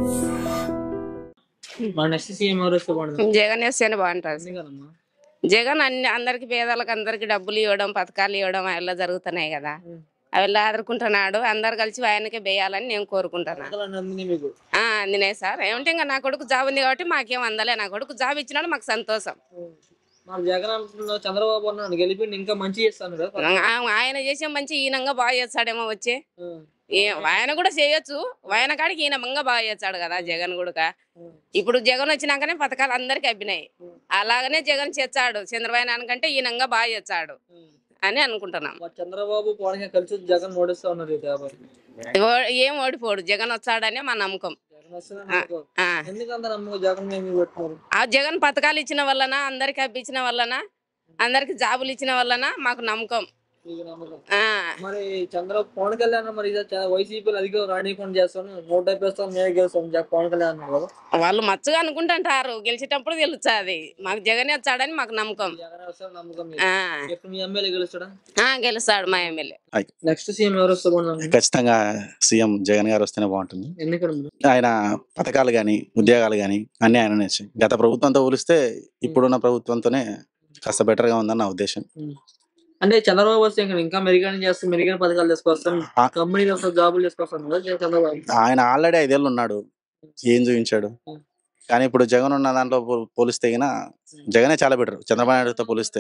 మన next CM ఎవరు వస్తే బాగుంటుంది? జగన్ వేస్తేనే బాగుంటుంది. ఎందుకనమ్మా? జగన్ అందరికి పేదలకు అందరికి డబ్బులు ఇవ్వడం, పథకాలు ఇవ్వడం అలా జరుగుతున్నాయి కదా, అవి ఆదుకుంటున్నాడు. అందరు కలిసి ఆయనకే వేయాలని నేను కోరుకుంటున్నాను. పథకాలు అందినాయి మీకు? అందినాయి సార్. ఏమంటే ఇంకా నా కొడుకు జాబ్ ఉంది కాబట్టి మాకేం అందలే. నా కొడుకు జాబ్ ఇచ్చినాడు, మాకు సంతోషం. మరి జగన్ అంటున్నా చంద్రబాబు అన్నాడు గెలిపి ఇంకా మంచి చేస్తాను కదా. ఆయన చేసే మంచి ఈయనంగా బాగా చేస్తాడేమో వచ్చి. ఆయన కూడా చేయొచ్చు, ఆయన కాడికి ఈయన మంగా బాగా చేస్తాడు కదా జగన్ కూడా. ఇప్పుడు జగన్ వచ్చినాకనే పథకాలు అందరికి అబ్బినాయి. అలాగనే జగన్ చేస్తాడు, చంద్రబాబు నాయుడు కంటే ఈయనంగా బాగా చేస్తాడు అని అనుకుంటున్నాం. చంద్రబాబు పవన్ కలిసి జగన్ ఓడిస్తా ఉన్నారు. ఏం ఓడిపోడు, జగన్ వస్తాడనే మా నమ్మకం. ఆ జగన్ పథకాలు ఇచ్చిన వల్లన, అందరికి అబ్బిచ్చిన వల్లన, అందరికి జాబులు ఇచ్చిన వల్లన మాకు నమ్మకం. మరి చంద్రబాబు పవన్ కళ్యాణ్ మరి వైసీపీ అధిక రాణీకుండా చేస్తాను, 170 నేనే గెలుస్తాను పవన్ కళ్యాణ్ అన్నారు కదా. వాళ్ళు మచ్చగా అనుకుంటుంటారు, గెలిచేటప్పుడు తెలుస్తుంది. మాకు జగన్ వచ్చాడని మాకు నమ్మకం. గెలుస్తాడు మా ఎమ్మెల్యే. నెక్స్ట్ సీఎం ఎవరు వస్తే బాగుంటుంది? ఖచ్చితంగా సీఎం జగన్ గారు వస్తేనే బాగుంటుంది. ఆయన పథకాలు గాని, ఉద్యోగాలు గాని అన్ని ఆయన గత ప్రభుత్వంతో పోలిస్తే ఇప్పుడున్న ప్రభుత్వంతోనే కాస్త బెటర్ గా ఉందని నా ఉద్దేశం. అంటే చంద్రబాబు వస్తే ఇంకా మెరుగైన చేస్తాం, మెరుగైన పథకాలు తీసుకొస్తాం, కంపెనీలు జాబులు తీసుకొస్తాం. ఆయన ఆల్రెడీ 5 ఏళ్ళు ఉన్నాడు, ఏం చూపించాడు? కానీ ఇప్పుడు జగన్ ఉన్న దాంట్లో పోలిస్తే జగనే చాలా బెటర్ చంద్రబాబు నాయుడుతో పోలిస్తే.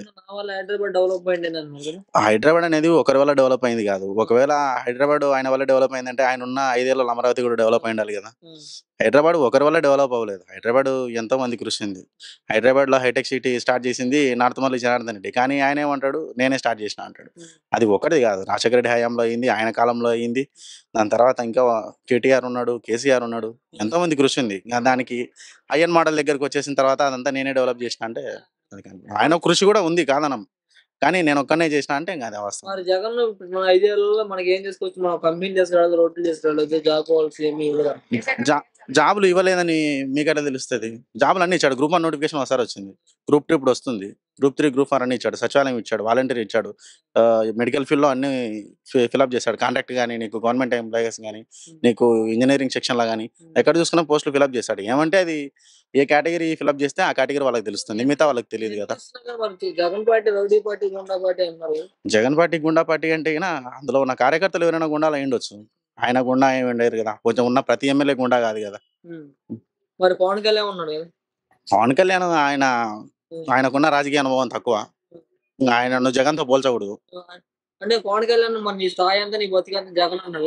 హైదరాబాద్ అనేది ఒకరి వల్ల డెవలప్ అయింది కాదు. ఒకవేళ హైదరాబాద్ ఆయన వల్ల డెవలప్ అయిందంటే ఆయన ఉన్న 5 ఏళ్ళలో అమరావతి కూడా డెవలప్ అయిండాలి కదా. హైదరాబాద్ ఒకరి వల్ల డెవలప్ అవ్వలేదు. హైదరాబాద్ ఎంతో మంది కృషి ఉంది. హైదరాబాద్ లో హైటెక్ సిటీ స్టార్ట్ చేసింది నార్తమల్లి జనార్దన్ రెడ్డి. కానీ ఆయన ఏమంటాడు, నేనే స్టార్ట్ చేసిన అంటాడు. అది ఒకటి కాదు, రాజశేఖర రెడ్డి హయాంలో అయింది, ఆయన కాలంలో అయింది. దాని తర్వాత ఇంకా కేటీఆర్ ఉన్నాడు, కేసీఆర్ ఉన్నాడు, ఎంతో మంది కృషి ఉంది. దానికి ఐఎన్ మోడల్ దగ్గరకు వచ్చేసిన తర్వాత అదంతా నేనే డెవలప్ చేసిన అంటే ఆయన కృషి కూడా ఉంది కాదనం. కానీ నేను ఒక్కనే చేసిన అంటే ఇంకా అది అవస్థ. మరి జగన్ మన 5 ఏళ్లలో మనకి ఏం చేసుకోవచ్చు? మనం కంపెనీ చేసుకురాదు, రోడ్లు చేసుకురాలేదు, జాబ్ కావాల్సి జాబులు ఇవ్వలేదని మీకైతే తెలుస్తుంది. జాబులు అన్ని ఇచ్చాడు. గ్రూప్ 1 నోటిఫికేషన్ ఒకసారి వచ్చింది, గ్రూప్ 2 ఇప్పుడు వస్తుంది, గ్రూప్ 3, గ్రూప్ 4 అన్ని ఇచ్చాడు. సచివాలయం ఇచ్చాడు, వాలంటీర్ ఇచ్చాడు, మెడికల్ ఫీల్డ్ లో అన్ని ఫిల్అప్ చేశాడు. కాంట్రాక్ట్ కానీ, నీకు గవర్నమెంట్ ఎంప్లాయీస్ కానీ, నీకు ఇంజనీరింగ్ సెక్షన్ లా కానీ ఎక్కడ చూసుకున్న పోస్టులు ఫిల్అప్ చేశాడు. ఏమంటే అది ఏ కేటగిరీ ఫిల్అప్ చేస్తే ఆ కేటగిరీ వాళ్ళకి తెలుస్తుంది, మిగతా వాళ్ళకి తెలియదు కదా. Jagan party rowdy party, goonda party అన్నారు. జగన్ పార్టీ గుండా పార్టీ అంటే అందులో ఉన్న కార్యకర్తలు ఎవరైనా గుండాలు అయ్యుండొచ్చు. ఆయన గుండా ఏమి ఉండరు కదా, కొంచెం ఉన్న ప్రతి ఎమ్మెల్యే గుండా కాదు కదా. మరి పవన్ కళ్యాణ్ ఉన్నాడు కదా. పవన్ కళ్యాణ్ ఆయనకున్న రాజకీయ అనుభవం తక్కువ, ఆయన జగన్ తో పోల్చకూడదు. అంటే పవన్ కళ్యాణ్ మన నీ స్థాయి అంతా నీ బతికంత జగన్ అన్నాడు.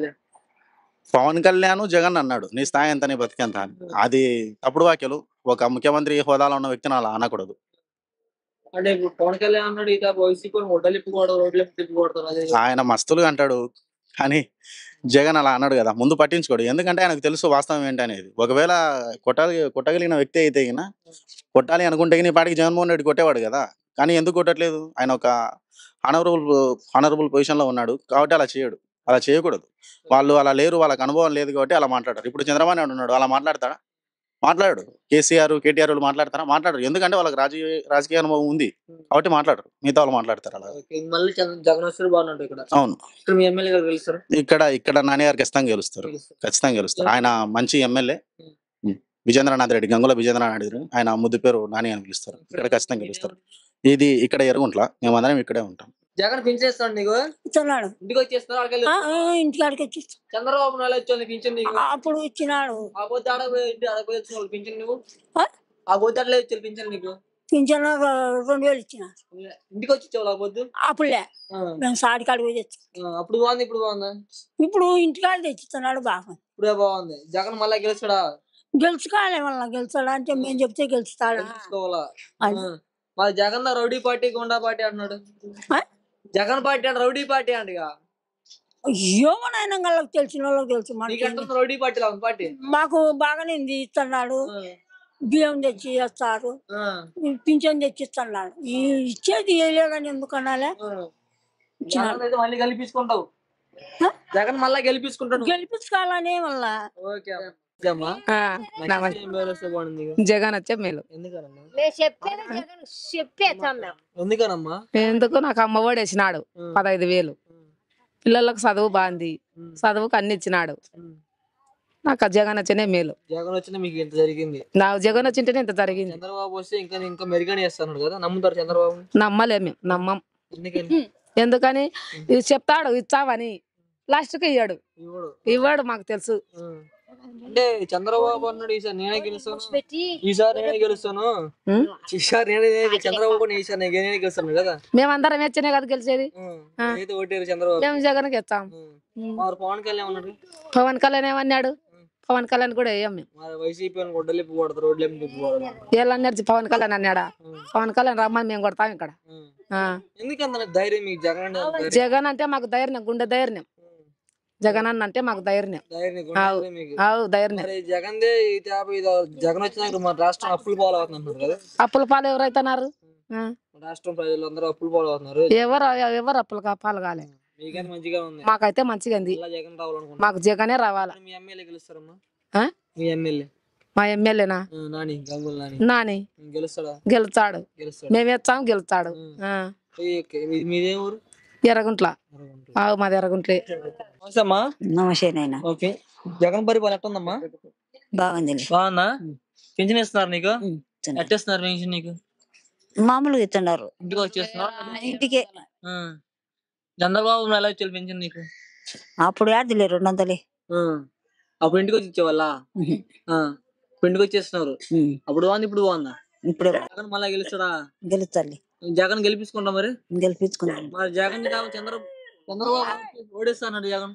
పవన్ కళ్యాణ్ జగన్ అన్నాడు నీ స్థాయి ఎంత, నీ బతికెంత అని. అది తప్పుడు వ్యాఖ్యలు. ఒక ముఖ్యమంత్రి హోదాలో ఉన్న వ్యక్తిని అలా అనకూడదు. అంటే ఇప్పుడు పవన్ కళ్యాణ్ అన్నాడు, ఇక వైసీపీ రోడ్లు తిప్పుకోవడం, ఆయన మస్తులుగా అంటాడు. కానీ జగన్ అలా అన్నాడు కదా, ముందు పట్టించుకోడు. ఎందుకంటే ఆయనకు తెలుసు వాస్తవం ఏంటనేది. ఒకవేళ కొట్టగలిగిన వ్యక్తి అయితే కొట్టాలి అనుకుంటే ఈ పాటికి జగన్మోహన్ రెడ్డి కొట్టేవాడు కదా. కానీ ఎందుకు కొట్టట్లేదు? ఆయన ఒక హానరబుల్ పొజిషన్ లో ఉన్నాడు కాబట్టి అలా చేయడు. అలా చేయకూడదు. వాళ్ళు అలా లేరు, వాళ్ళకి అనుభవం లేదు కాబట్టి అలా మాట్లాడారు. ఇప్పుడు చంద్రబాబు నాయుడు ఉన్నాడు, అలా మాట్లాడతాడా? మాట్లాడు. కేసీఆర్, కేటీఆర్ వాళ్ళు మాట్లాడతారా? మాట్లాడరు. ఎందుకంటే వాళ్ళకి రాజకీయ అనుభవం ఉంది కాబట్టి మాట్లాడరు. మిగతా వాళ్ళు మాట్లాడతారు అలా. అవును, ఇక్కడ నాని గారు ఖచ్చితంగా గెలుస్తారు. ఆయన మంచి ఎమ్మెల్యే విజేంద్రనాథ్ రెడ్డి, గంగుల విజేంద్రనాథ్ రెడ్డి. ఆయన ముద్దు పేరు నాని అని పిలుస్తారు. ఇక్కడ ఖచ్చితంగా గెలుస్తారు. ఇది ఇక్కడ ఎరుగుంట్ల, మేమందరం ఇక్కడే ఉంటాం. జగన్ పింఛన్ నీకు ఇస్తున్నాడు, ఇంటికి వచ్చేస్తున్నాడు. ఇంటికాడికి వచ్చి చంద్రబాబు నాయుడు వచ్చి పింఛన్ అప్పుడు ఇచ్చినాడు. ఆ పోతే పింఛన్ నువ్వు ఆ పోతే అట్లే వచ్చి పింఛన్ నీకు పింఛన్ 2000 ఇచ్చినారు. ఇంటికి వచ్చి ఇచ్చావు లేకపోతే అప్పుడులే మేము సాడికాడికి పోయి తెచ్చు. అప్పుడు బాగుంది, ఇప్పుడు బాగుందా? ఇప్పుడు ఇంటికాడ తెచ్చిస్తున్నాడు, బాగుంది. ఇప్పుడే బాగుంది. జగన్ మళ్ళా గెలుస్తాడా? గెలుచుకోవాలి. మళ్ళీ గెలుస్తాడా అంటే మేము చెప్తే గెలుస్తాడా? మరి Jagan rowdy party, goonda party అన్నాడు. జగన్ పార్టీ అంటే రౌడీ పార్టీ అంటగా. ఏమనైనా వాళ్ళకి తెలిసిన వాళ్ళకి తెలుసు. రౌడీ పార్టీ పార్టీ మాకు బాగానే ఇస్తున్నాడు. బియ్యం తెచ్చి ఇస్తారు, పింఛన్ తెచ్చి ఇస్తున్నాడు. ఇచ్చేది ఏలేదని ఎందుకనాలే. మళ్ళీ గెలిపించుకుంటావు? జగన్ మళ్ళా గెలిపించుకోవాలని మళ్ళా. జగన్ వచ్చే మేలు. ఎందుకనమ్మా? ఎందుకు నాకు అమ్మఒడి వేసినాడు 15,000. పిల్లలకు చదువు బాగుంది, చదువుకు అన్ని ఇచ్చినాడు. నాకు ఆ జగన్ వచ్చినే మేలు. జగన్ వచ్చినా మీకు ఇంత జరిగింది. నాకు జగన్ వచ్చింటేనే ఇంత జరిగింది. చంద్రబాబు వస్తే ఇంకా ఇంకా మెరుగని చేస్తున్నాడు కదా, నమ్ముతారు చంద్రబాబు? నమ్మలేము, నమ్మం. ఎందుకని? ఎందుకని ఇది చెప్తాడు ఇచ్చావని, లాస్ట్కి ఇవ్వడు మాకు తెలుసు. అంటే చంద్రబాబు అన్నాడు ఈసారి నేనే గెలుస్తాను, ఈసారి నేనే గెలుస్తాను, ఈసారి నేనే చంద్రబాబు కూడా ఈసారి నేనే గెలుస్తాను కదా. మేమందరం వచ్చనే కదా గెలిచేది. అయితే ఓటేరు చంద్రబాబు. మేము జగన్ ఇచ్చాం. పవన్ కళ్యాణ్ ఉన్నాడు. పవన్ కళ్యాణ్ ఏమన్నాడు? పవన్ కళ్యాణ్ కూడా వేయం మేము. వైసీపీ గొడ్డలిప్పి కొడతారు, రోడ్లు వీళ్ళు అన్నాడు పవన్ కళ్యాణ్ అన్నాడా? పవన్ కళ్యాణ్ రమ్మని మేము కొడతాం ఇక్కడ. ఎందుకంత ధైర్యం మీకు జగన్? జగన్ అంటే మాకు ధైర్యం, గుండె ధైర్యం. జగన్ అన్న అంటే మాకు ధైర్యం. ధైర్యం. జగన్ జగన్ వచ్చినాక మన రాష్ట్రం అప్పులు పాలవుతున్నారు కదా. అప్పుల పాలు ఎవరైతున్నారు? రాష్ట్రం ప్రజలందరూ అప్పులు పాలవుతున్నారు. ఎవరు అప్పులు పాలు కాలే. మీకైతే మంచిగా ఉంది. మాకైతే మంచిగా ఉంది. జగన్ రావాలనుకుంటున్నాను. మాకు జగనే రావాలా. మీ ఎమ్మెల్యే గెలుస్తారమ్మా? మీ ఎమ్మెల్యే? మా ఎమ్మెల్యేనా? నాని గెలుస్తాడు. మేము ఇచ్చాము, గెలుస్తాడు. మీదే ఊరు? ఎర్రగుంట్ల. మాది ఎర్రగుంట్లే. నమస్తే నాయనా. ఓకే, జగన్ పరిపాలన ఎట్టుందమ్మా? బాగుంది. బాగుందా? పెన్షన్ ఇస్తున్నారు నీకు? ఎట్టిస్తున్నారు పెన్షన్ నీకు? మామూలుగా ఇస్తున్నారు. ఇంటికి వచ్చేస్తున్నారు? ఇంటికే. చంద్రబాబు ఎలా వచ్చే పెన్షన్ నీకు? అప్పుడు యాదిలే 200. అప్పుడు ఇంటికి వచ్చి ఇచ్చేవాళ్ళ? ఇప్పుడు ఇంటికి వచ్చేస్తున్నారు. అప్పుడు బాగుంది, ఇప్పుడు బాగుందా? ఇప్పుడు జగన్ మళ్ళా గెలుస్తాడా? గెలుస్తాలి. జగన్ గెలిపించుకుంటా మరి? గెలిపించుకున్నాం. మరి జగన్ చంద్రబాబు ఓడిస్తాడు జగన్.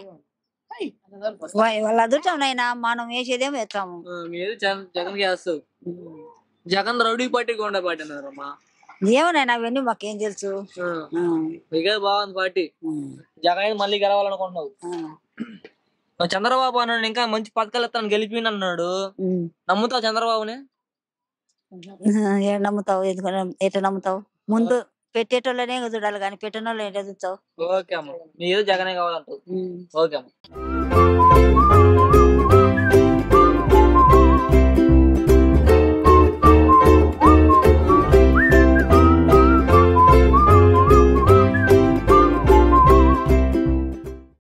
వాళ్ళ అదృష్టంనైనా మనం వేసేదేమో వేస్తాము. మీరు జగన్ వేస్తావు. జగన్ రౌడీ పార్టీకి ఉండే పార్టీ అన్నారమ్మా. ఏమోనైనా అవన్నీ మాకేం తెలుసు. మీకే బాగుంది పార్టీ. జగన్ మళ్ళీ గెలవాలనుకుంటున్నావు. చంద్రబాబు అన్నాడు ఇంకా మంచి పథకాలు ఇస్తాను గెలిపి అన్నాడు. నమ్ముతావు చంద్రబాబుని? నమ్ముతావు? ఎట్లా నమ్ముతావు? ముందు పెట్టేటోళ్ళనే చూడాలి కానీ పెట్టిన వాళ్ళు ఏంటో చూస్తావు. ఓకే అమ్మ, మీరు జగనే కావాలంటావు. ఓకే అమ్మ.